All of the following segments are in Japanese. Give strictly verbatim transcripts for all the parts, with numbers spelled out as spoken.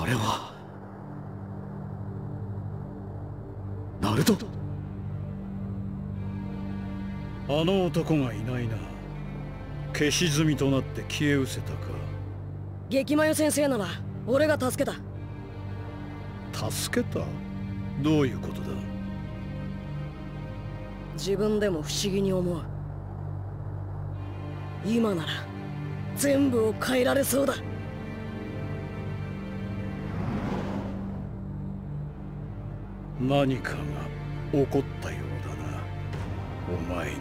れはナルト。 あの男がいないな。消し済みとなって消え失せたか。 激マヨ先生なら俺が助けた。 助けた？どういうことだ？ 自分でも不思議に思う。今なら全部を変えられそうだ。 何かが起こったようだな、お前に。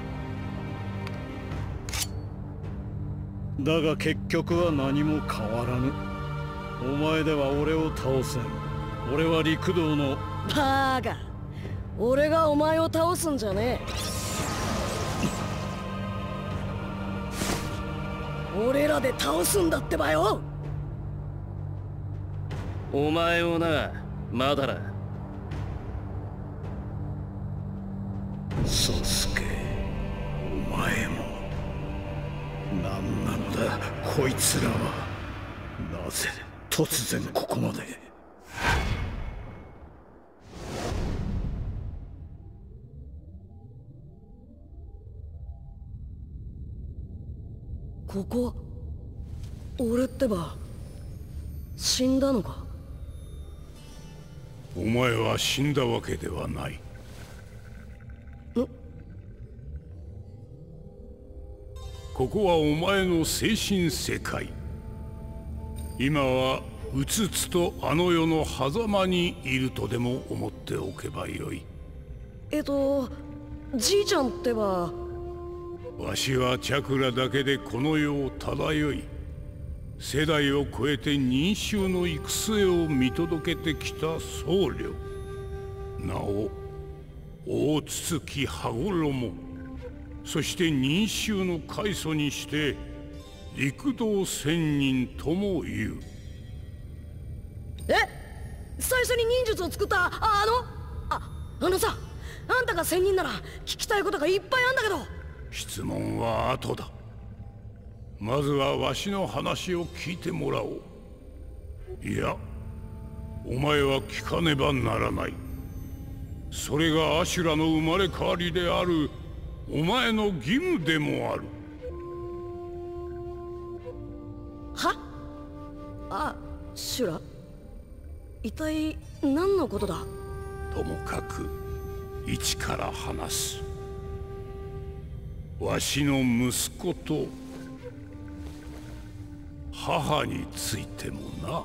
だが結局は何も変わらぬ。お前では俺を倒せん。俺は陸道の。 バーカ、俺がお前を倒すんじゃねえ。俺らで倒すんだってばよ。 お前をな、まだな。 宗介、お前も。何なのだこいつらは。なぜ突然ここまで。 ここ、俺ってば死んだのか？ お前は死んだわけではない。ここはお前の精神世界。今はうつつとあの世の狭間にいるとでも思っておけばよい。 えっとじいちゃんってば。 わしはチャクラだけでこの世を漂い、世代を超えて忍衆の行く末を見届けてきた僧侶。なお大筒木羽衣、そして忍衆の開祖にして陸道仙人とも言う。 え、最初に忍術を作ったあのああのさ、あんたが仙人なら聞きたいことがいっぱいあんだけど。 質問は後だ。まずはわしの話を聞いてもらおう。いや、お前は聞かねばならない。それがアシュラの生まれ変わりであるお前の義務でもある。 は？あ、シュラ？一体何のことだ？ ともかく一から話す。わしの息子と母についてもな。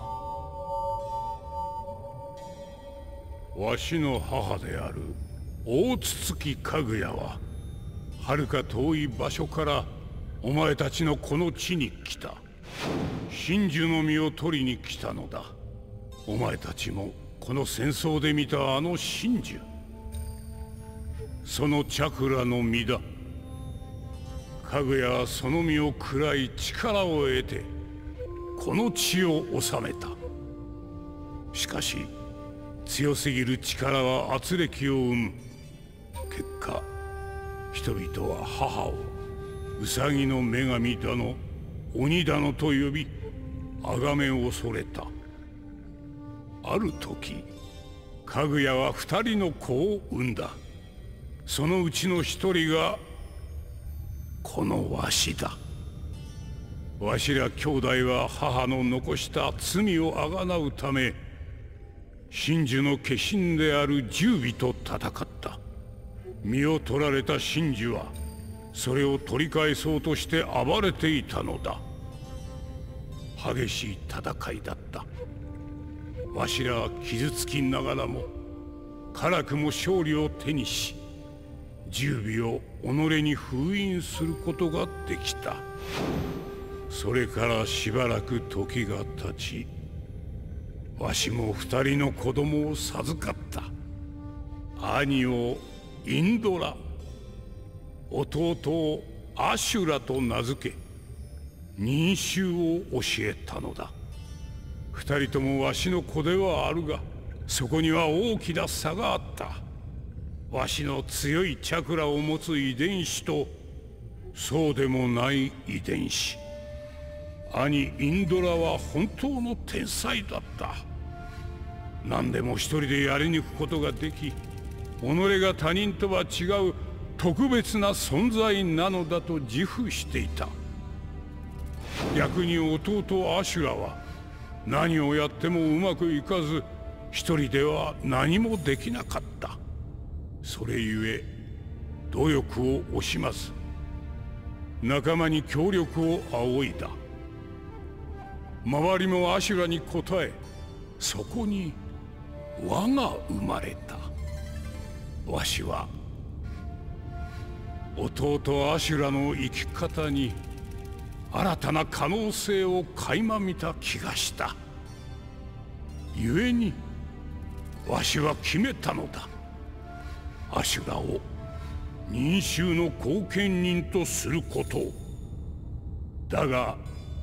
わしの母である大筒木かぐやははるか遠い場所からお前たちのこの地に来た。真珠の実を取りに来たのだ。お前たちもこの戦争で見たあの真珠、そのチャクラの実だ。かぐやはその実を食らい力を得てこの地を治めた。しかし強すぎる力は圧力を生む。結果人々は母をウサギの女神だの鬼だのと呼び崇め恐れた。ある時かぐやは二人の子を産んだ。そのうちの一人がこのわしだ。わしら兄弟は母の残した罪をあがなうため真珠の化身である十尾と戦った。身を取られた真珠はそれを取り返そうとして暴れていたのだ。激しい戦いだった。わしらは傷つきながらも辛くも勝利を手にし、十尾を己に封印することができた。それからしばらく時が経ち、わしも二人の子供を授かった。兄をインドラ、弟をアシュラと名付け忍衆を教えたのだ。二人ともわしの子ではあるが、そこには大きな差があった。わしの強いチャクラを持つ遺伝子とそうでもない遺伝子。 兄インドラは本当の天才だった。何でも一人でやり抜くことができ、己が他人とは違う特別な存在なのだと自負していた。逆に弟アシュラは何をやってもうまくいかず、一人では何もできなかった。それゆえ努力を惜しまず仲間に協力を仰いだ。周りもアシュラに応え、そこに輪が生まれた。わしは弟アシュラの生き方に新たな可能性を垣間見た気がした。故にわしは決めたのだ。アシュラを民衆の後見人とすることを。だが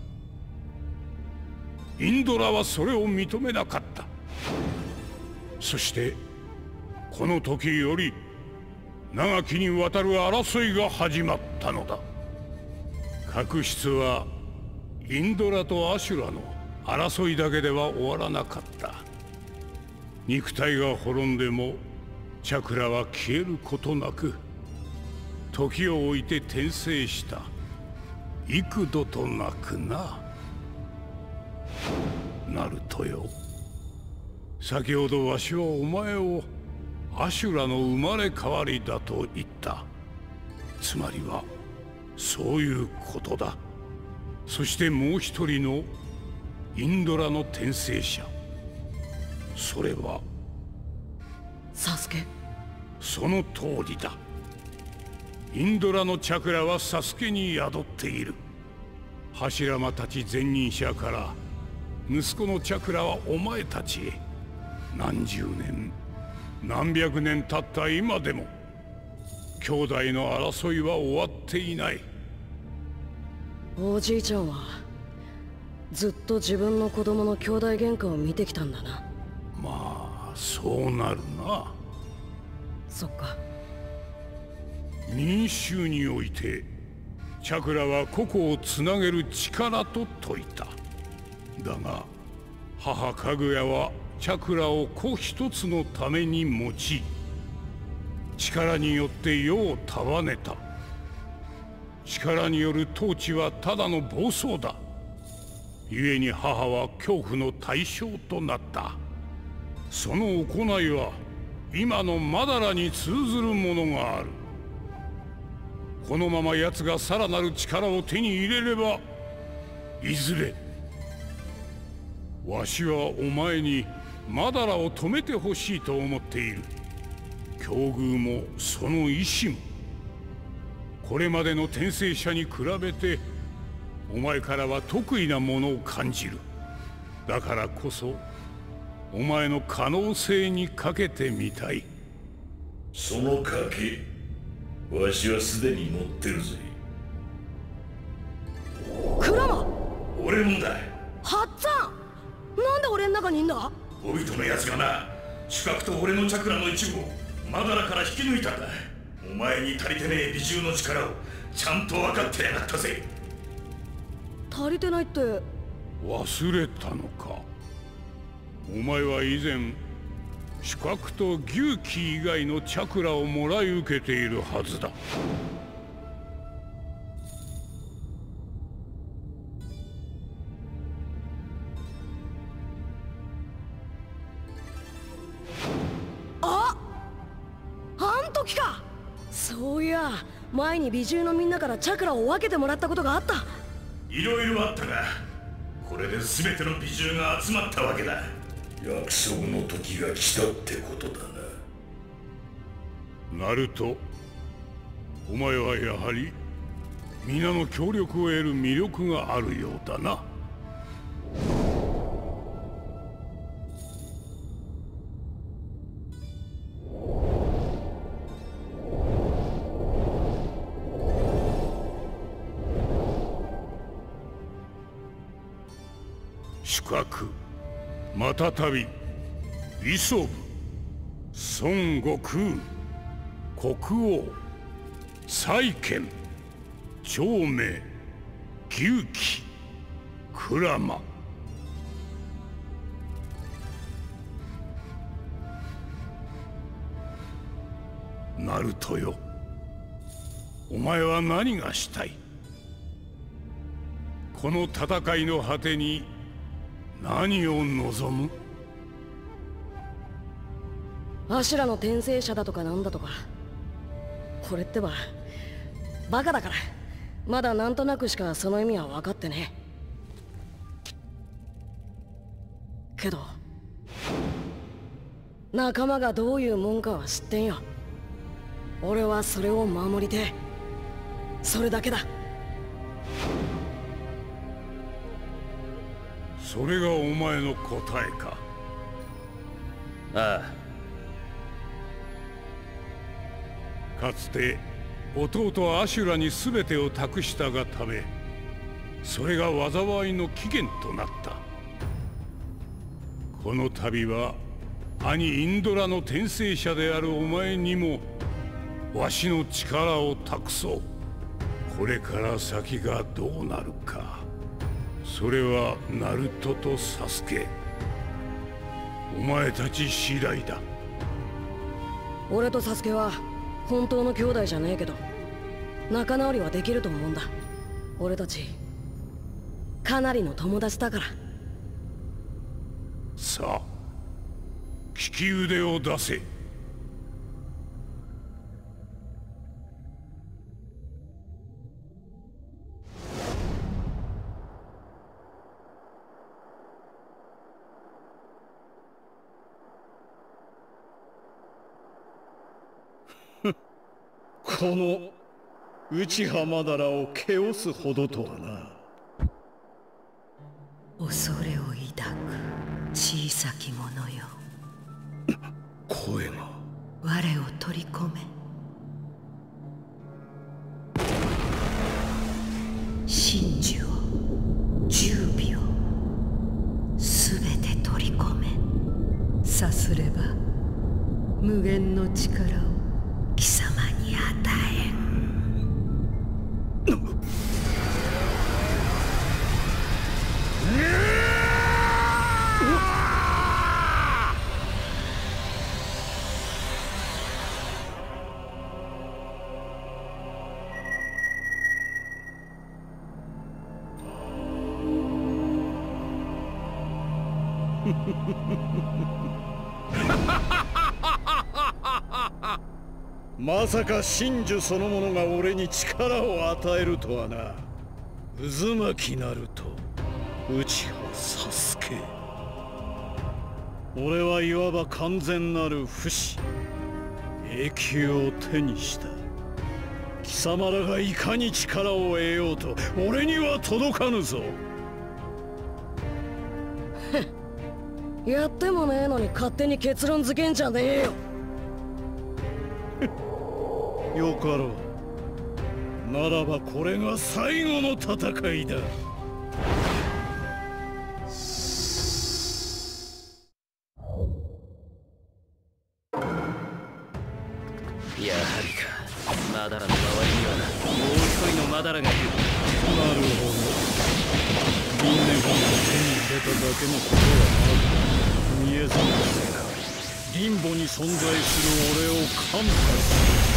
インドラはそれを認めなかった。そしてこの時より長きにわたる争いが始まったのだ。確執はインドラとアシュラの争いだけでは終わらなかった。肉体が滅んでもチャクラは消えることなく時を置いて転生した。幾度となくな。ナルトよ、先ほどわしはお前をアシュラの生まれ変わりだと言った。つまりはそういうことだ。そしてもう一人のインドラの転生者、それはサスケ。 その通りだ。インドラのチャクラはサスケに宿っている。柱間たち前任者から息子のチャクラはお前たちへ。何十年何百年経った今でも兄弟の争いは終わっていない。 おじいちゃんはずっと自分の子供の兄弟喧嘩を見てきたんだな。 まあそうなるな。 そっか。 民衆においてチャクラは個々をつなげる力と説いた。だが母かぐやはチャクラを子一つのために用い、力によって世を束ねた。力による統治はただの暴走だ。故に母は恐怖の対象となった。その行いは今のマダラに通ずるものがある。このまま奴がさらなる力を手に入れれば、いずれわしはお前にマダラを止めてほしいと思っている。境遇もその意志もこれまでの転生者に比べてお前からは得意なものを感じる。だからこそお前の可能性にかけてみたい。 その賭けわしはすでに持ってるぜ。 クラマ。 俺もだ。 はっつぁん、なんで俺ん中にいんだ。 ホビトのやつがな、主角と俺のチャクラの一部をマダラから引き抜いたんだ。お前に足りてねえ美獣の力をちゃんと分かってやがったぜ。 足りてないって忘れたのか。お前は以前主角と牛気以外のチャクラをもらい受けているはずだ。 ああん時か。そういや前に美獣のみんなからチャクラを分けてもらったことがあった。 いろいろあったがこれで全ての美獣が集まったわけだ。約束の時が来たってことだな。 ナルト、お前はやはり皆の協力を得る魅力があるようだな。主角またたびイソブ、孫悟空、国王、債権、長命、牛鬼、 クラマ。ナルトよ、お前は何がしたい？この戦いの果てに何を望む？ アシュラの転生者だとかなんだとか、これってばバカだからまだなんとなくしかその意味は分かってねえけど、仲間がどういうもんかは知ってんよ。俺はそれを守りてえ、それだけだ。 それがお前の答えか？ ああ。かつて弟アシュラに全てを託したがため、それが災いの起源となった。この度は兄インドラの転生者であるお前にもわしの力を託そう。これから先がどうなるか、それはナルトとサスケ、お前たち次第だ。 俺とサスケは本当の兄弟じゃねえけど、仲直りはできると思うんだ。俺たちかなりの友達だから。 さあ、利き腕を出せ。 この内浜だらをけおすほどとはな。 恐れを抱く小さき者よ。 声が。 我を取り込め。真珠を、十尾をすべて取り込め。さすれば無限の力を貴様に与えん。 まさか真珠そのものが俺に力を与えるとはな。渦巻きなると内葉サスケ。俺はいわば完全なる不死、永久を手にした。貴様らがいかに力を得ようと俺には届かぬぞ。 やってもねえのに勝手に結論付けんじゃねえよ。 よかろう。ならばこれが最後の戦いだ。 やはりか。マダラの周りにはもう一人のマダラがいる。 なるほど。リンネゴンが手に入れただけのことはな。見えざるせかリンボに存在する俺を看破する。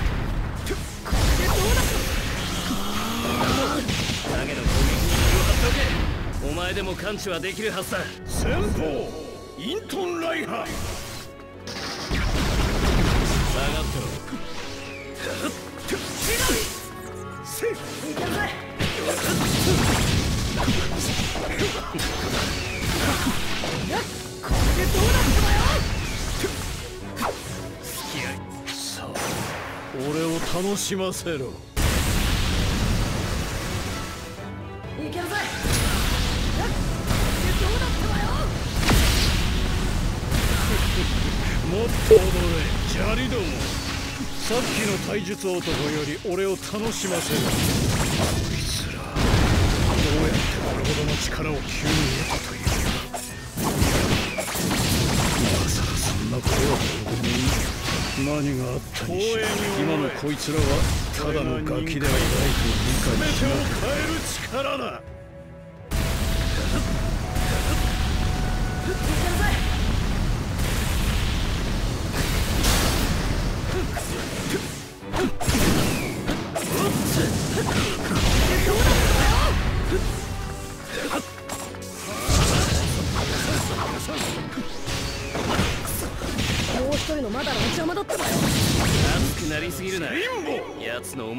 投げの攻撃に気を張っておけ。お前でも感知はできるはずだ。 先鋒イントンライハー。 下がってろ。 せっいけるぜ。これでどうなったのよ。 付き合い。 さあ俺を楽しませろ。 いけるぜ。これでどうなったのよ。 もっと踊れジャリども。さっきの体術男より俺を楽しませる。こいつらどうやってこれほどの力を急に得たというのか。今さらそんなことはどうでもいい。何があったにしろ今のこいつらはただのガキではないと理解しなくて。全てを変える力だ。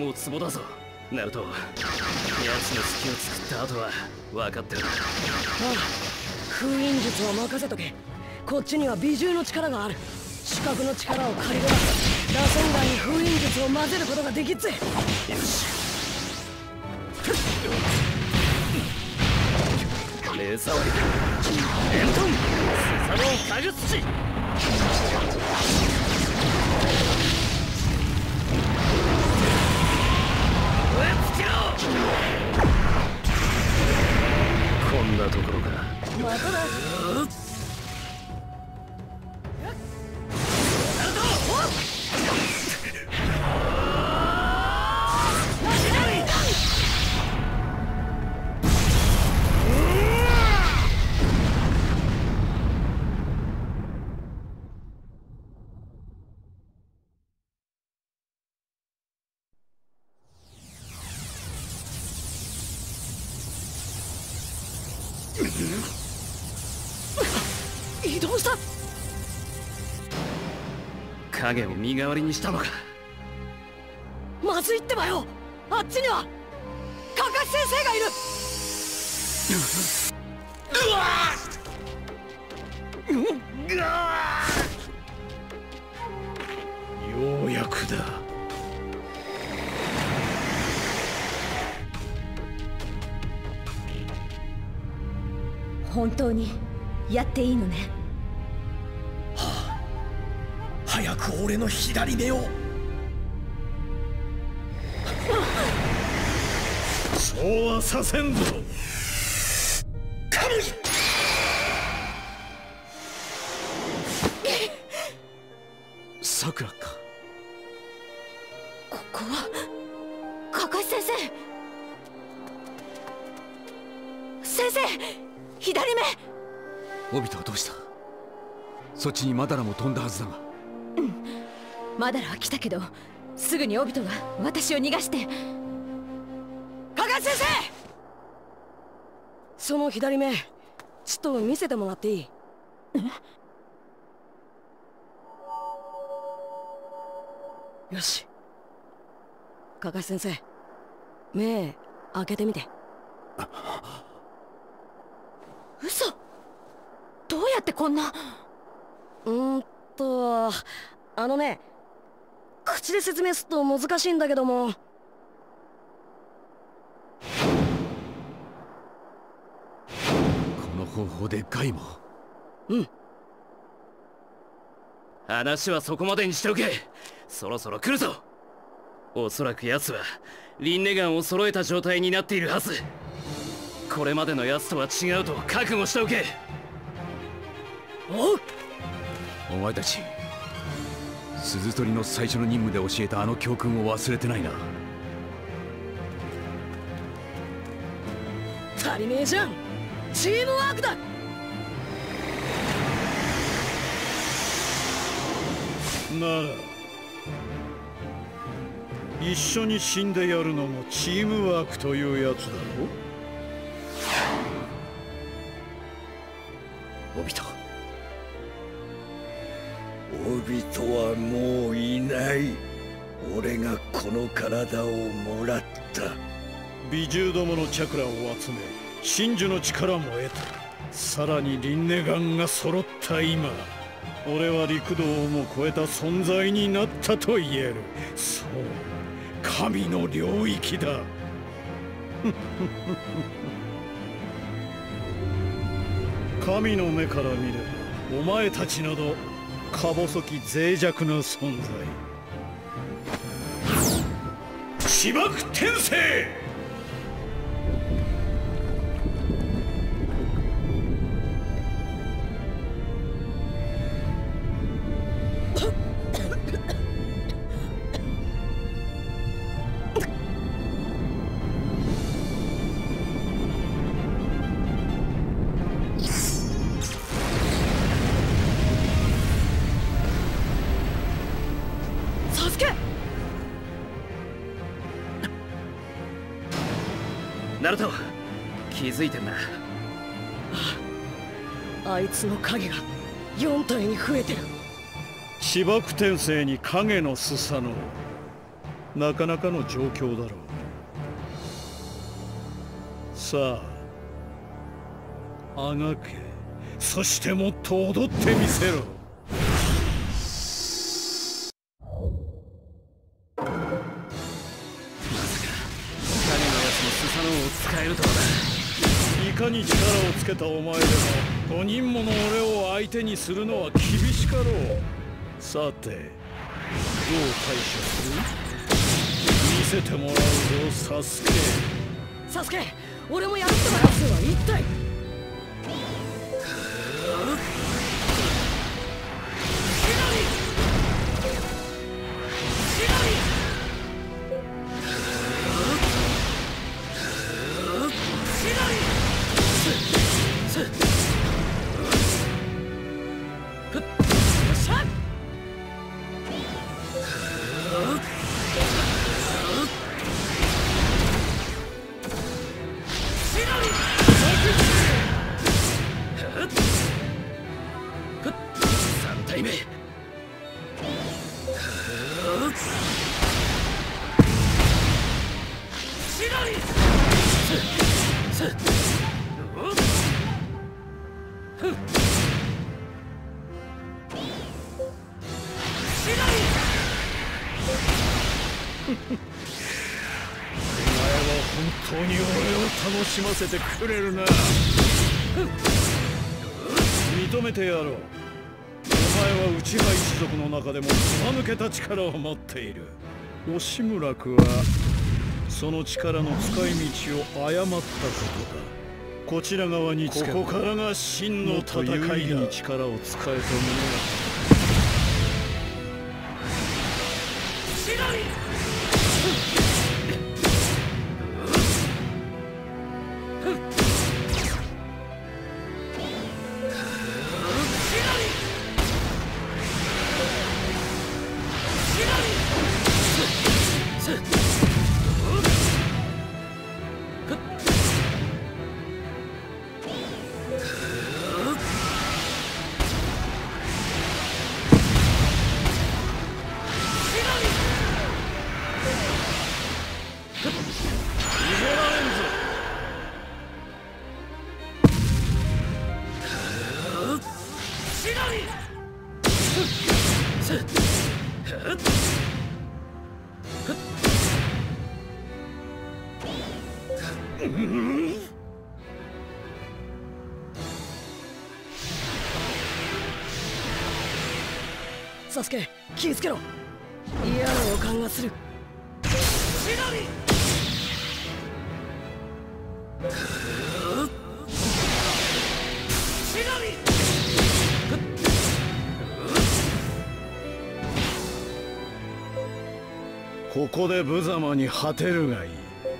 超ツボだぞナルト。奴の隙を作った後は分かってる。 ああ、封印術は任せとけ。こっちには美獣の力がある。視覚の力を借りれば螺旋岩に封印術を混ぜることができっぜ。よし、目障りだ。エントンスサノンカグ土。燃え尽きろ。こんなところか。 まただ。移動した。 影を身代わりにしたのか。 まずいってばよ。あっちにはカカシ先生がいる。うわようやくだ。 本当にやっていいのね。 はあ、早く俺の左目を。そうはさせんぞ。カムイ。 さくらか。 ここはカカシ先生。先生、左目。 オビトはどうした？そっちにマダラも飛んだはずだが。 うん、マダラは来たけどすぐにオビトが私を逃がして。 カカシ先生、その左目ちょっと見せてもらっていい？よし、カカシ先生、目開けてみて。 嘘。どうやってこんな。 うーんとあのね、口で説明すると難しいんだけども、 この方法でガイも。 うん。 話はそこまでにしておけ。そろそろ来るぞ。おそらく奴はリンネガンを揃えた状態になっているはず。これまでの奴とは違うと覚悟しておけ。 おう。 お前たち鈴取りの最初の任務で教えたあの教訓を忘れてないな。 足りねえじゃん。チームワークだ。 なら一緒に死んでやるのもチームワークというやつだろ。 オビト。 オビトはもういない。俺がこの体をもらった。美獣どものチャクラを集め真珠の力も得た。さらにリンネガンが揃った今、俺は陸道をも超えた存在になったと言える。そう、神の領域だ。神の目から見ればお前たちなどか細き脆弱な存在。芝生転生。 ナルト、気づいてんな。 あ, あいつの影がよん体に増えてる。 芝生転生に影のスサノオ。 なかなかの状況だろう。さああがけ、そしてもっと踊ってみせろ。 まさか影のやつもスサノオを使えるとはな。 いかに力をつけたお前でも五人もの俺を相手にするのは厳しかろう。さてどう対処する？見せてもらうぞサスケ。 サスケ、俺もやるってばやつは一体。 本当に俺を楽しませてくれるな。認めてやろう。お前は内派一族の中でもずば抜けた力を持っている。押村区はその力の使い道を誤ったことだ。こちら側につけばここからが真の戦いだ。有意義に力を使えたものはサスケ、気をつけろ。嫌な予感がする。 ここで無様に果てるがいい。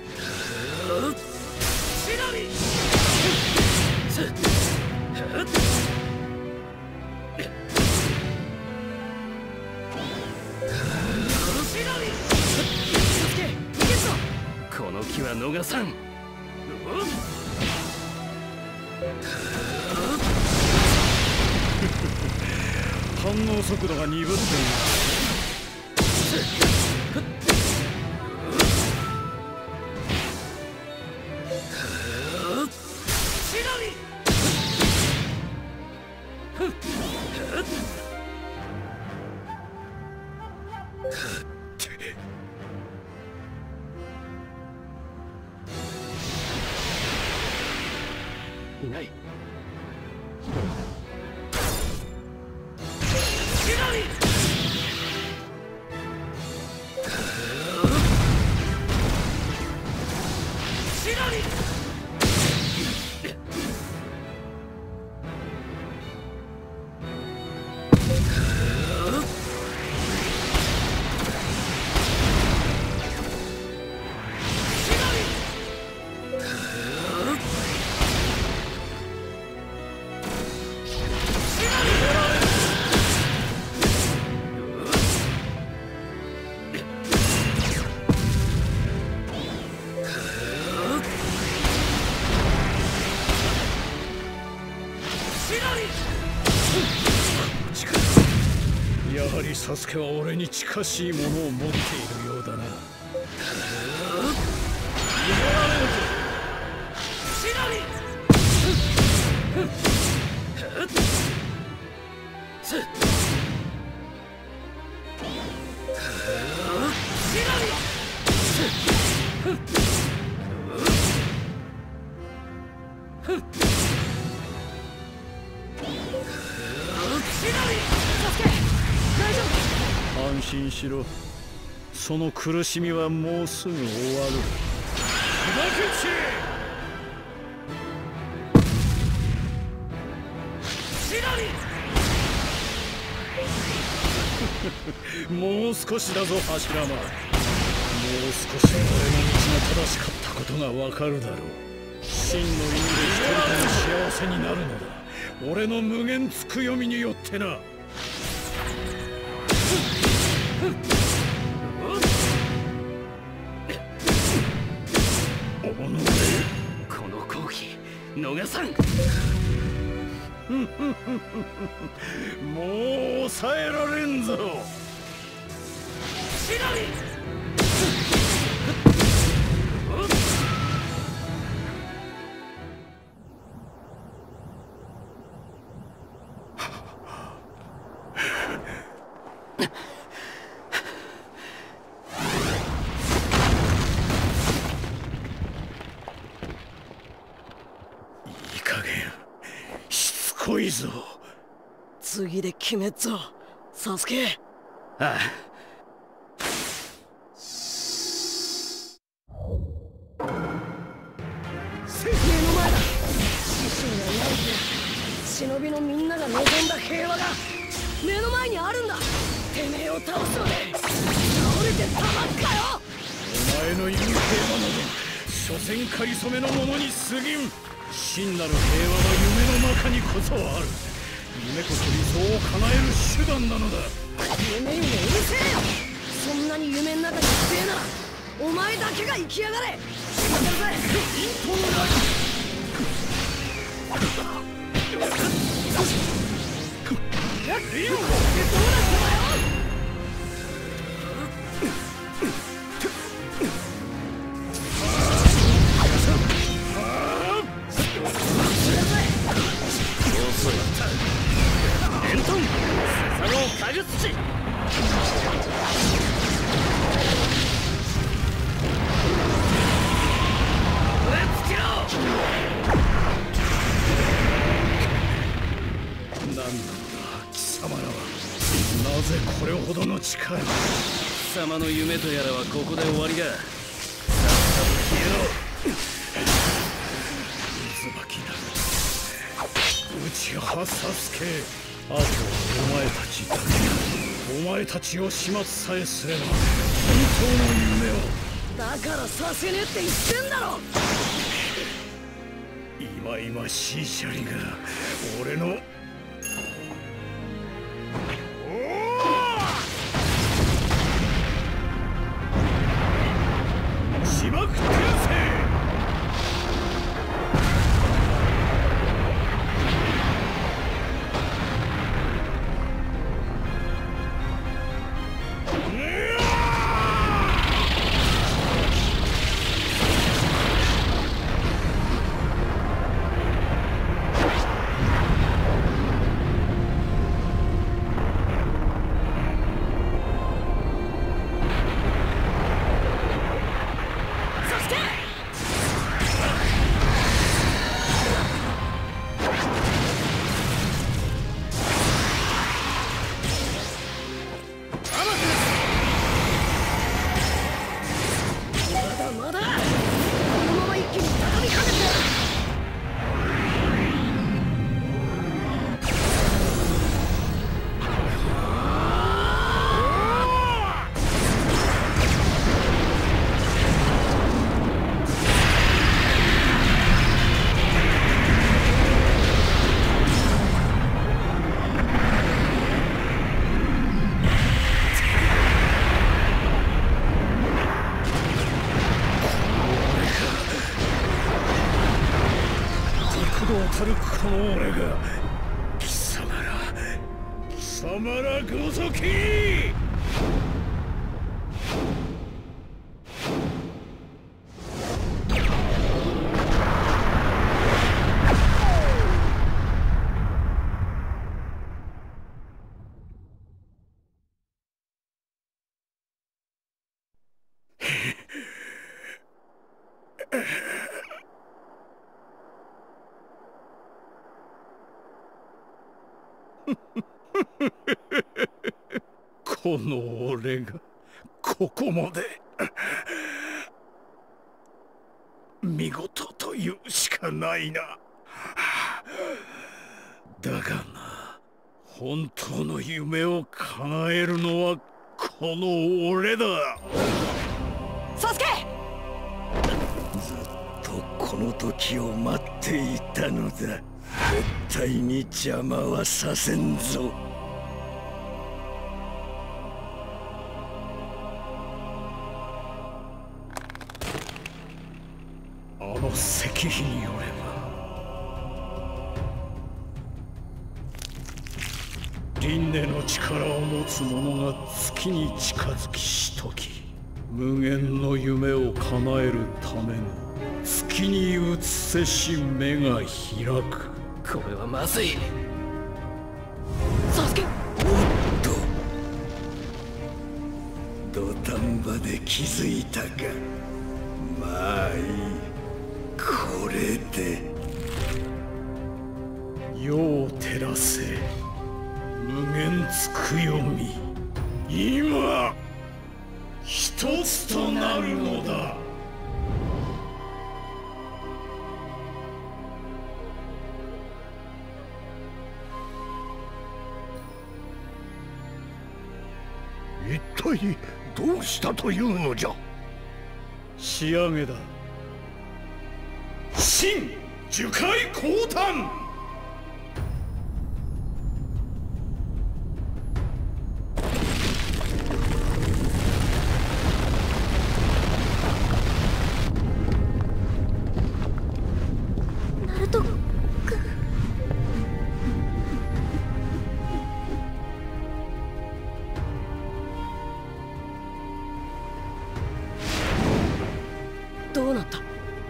この気は逃さん。 反応速度が鈍っている。 いない。やはりサスケは俺に近しいものを持っているようだな。 安心しろ。その苦しみはもうすぐ終わる。もう少しだぞ柱間。もう少し俺の道が正しかったことがわかるだろう。真の意味で人々の幸せになるのだ。俺の無限つくよみによってな。 この好機逃さん。 もう抑えられんぞ。 シナリいい加減しつこいぞ。 次で決めっぞサスケ。 ああ。 目の前だ。師匠がいない忍びのみんなが望んだ平和が目の前にあるんだ。てめえを倒すので倒れてたまっかよ。 お前の言う平和など所詮かりそめのものに過ぎん。真なる平和は夢の中にこそある。夢こそ理想を叶える手段なのだ。 夢夢うるせえよ。そんなに夢の中に強えならお前だけが生きやがれ。死んでるぜイントロライやっリオどうなっただよ。 レントンセサローカグ土。 何なのだ貴様らは。なぜこれほどの力。 貴様の夢とやらはここで終わりだ。さっさと消えろ。 渦巻きだ。内葉サスケ。あとはお前たちだけだ。お前たちを始末さえすれば本当の夢を。 だからさせねえって言ってんだろ。 いまいましいシャリが俺のしまくってやせ。この俺が貴様ら貴様らごとき。 この俺がここまで見事というしかないな。だがな、本当の夢を叶えるのはこの俺だ。 サスケ！ ずっとこの時を待っていたのだ。絶対に邪魔はさせんぞ。あの石碑によれば、輪廻の力を持つ者が月に近づきしとき、無限の夢を叶えるための月に映せし目が開く。 これはまずい。 サスケ！ おっと、土壇場で気づいたか。まあいい、これで世を照らせ無限つくよみ。今一つとなるのだ。一体どうしたというのじゃ。仕上げだ。新樹海降誕。 ナルト君。 どうなった？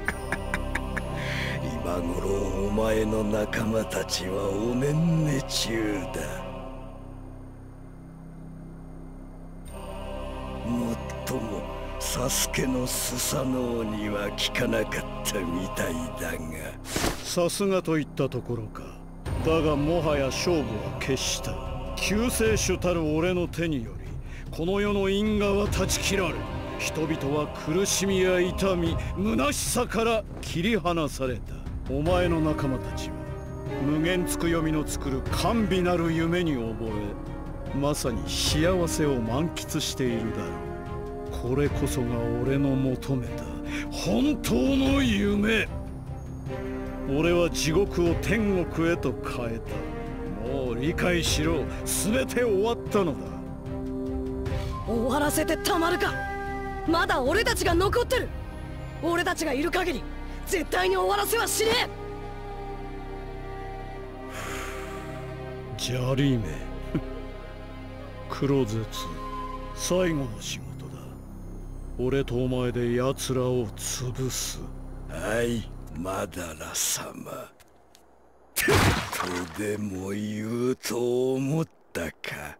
今頃お前の仲間たちはおねんね中だ。もっともサスケのスサノオには効かなかったみたいだが。さすがといったところか。だがもはや勝負は決した。救世主たる俺の手によりこの世の因果は断ち切られ、人々は苦しみや痛み、虚しさから切り離された。お前の仲間たちは無限つくよみの作る甘美なる夢に溺れ、まさに幸せを満喫しているだろう。これこそが俺の求めた本当の夢。俺は地獄を天国へと変えた。もう理解しろ。全て終わったのだ。 終わらせてたまるか。まだ俺たちが残ってる。俺たちがいる限り絶対に終わらせはしねえ。 ジャリーメ黒絶、最後の仕事だ。俺とお前で奴らを潰す。はい、マダラ様。とでも言うと思ったか。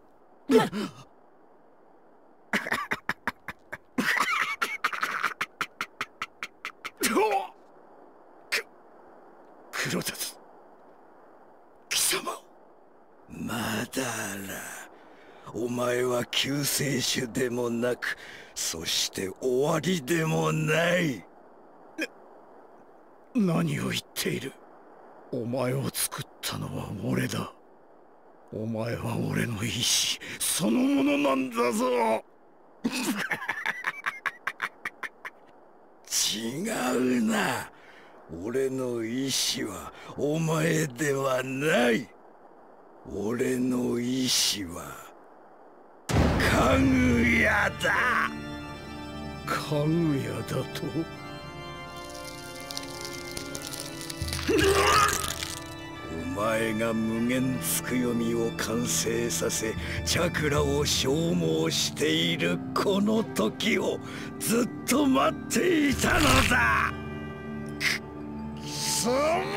黒絶、貴様。マダラ、お前は救世主でもなく、そして終わりでもない。な、何を言っている。お前を作ったのは俺だ。お前は俺の意志そのものなんだぞ。違うな。俺の意志はお前ではない。俺の意志はかぐやだ。かぐやだと？お前が無限つくよみを完成させチャクラを消耗しているこの時をずっと待っていたのだ。く、貴様！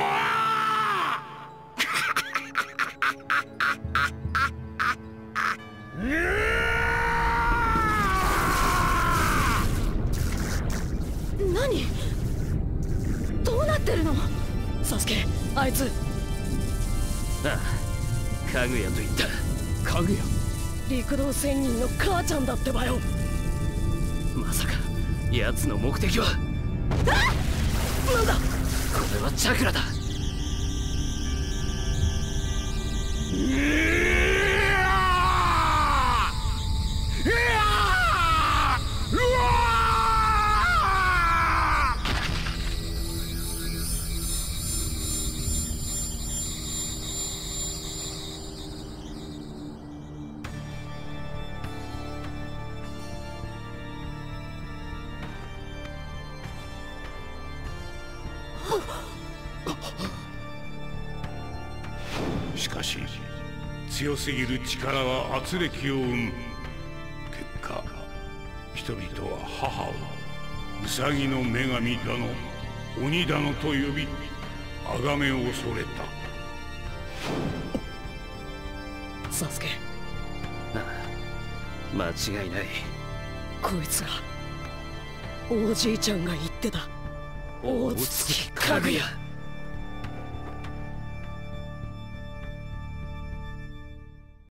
何？どうなってるの？サスケ、あいつ。 ああ、 かぐやと言った。 かぐや。 陸道仙人の母ちゃんだってばよ。 まさか奴の目的は。 あっ、なんだ。 これはチャクラだ。 しかし強すぎる力は圧力を生む。結果人々は母をウサギの女神だの鬼だのと呼び崇め恐れた。 サスケ、 ああ、間違いない。 こいつがおじいちゃんが言ってた大筒木かぐや。